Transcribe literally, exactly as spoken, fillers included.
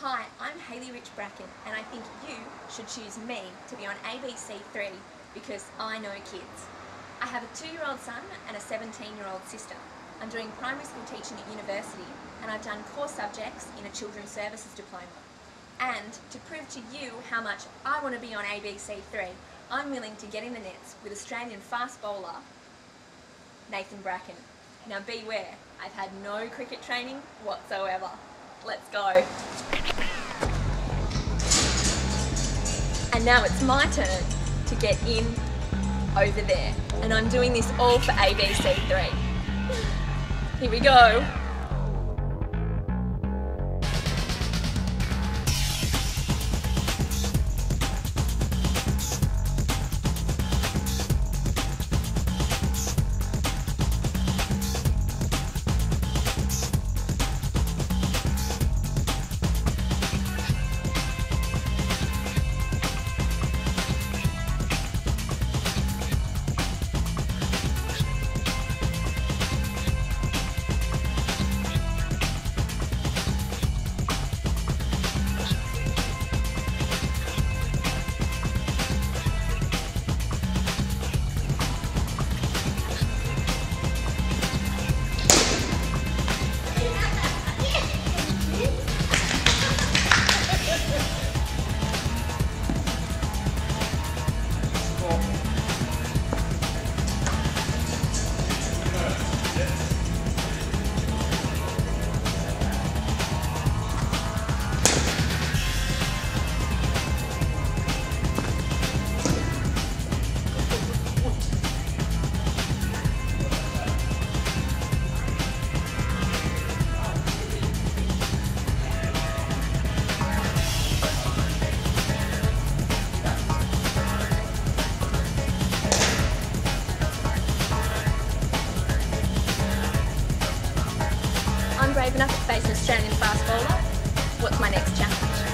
Hi, I'm Bracken, and I think you should choose me to be on A B C three because I know kids. I have a two-year-old son and a seventeen-year-old sister. I'm doing primary school teaching at university, and I've done core subjects in a children's services diploma. And to prove to you how much I want to be on A B C three, I'm willing to get in the nets with Australian fast bowler Bracken. Now beware, I've had no cricket training whatsoever. Let's go. And now it's my turn to get in over there. And I'm doing this all for A B C three. Here we go. I'm brave enough to face an Australian fast bowler. What's my next challenge?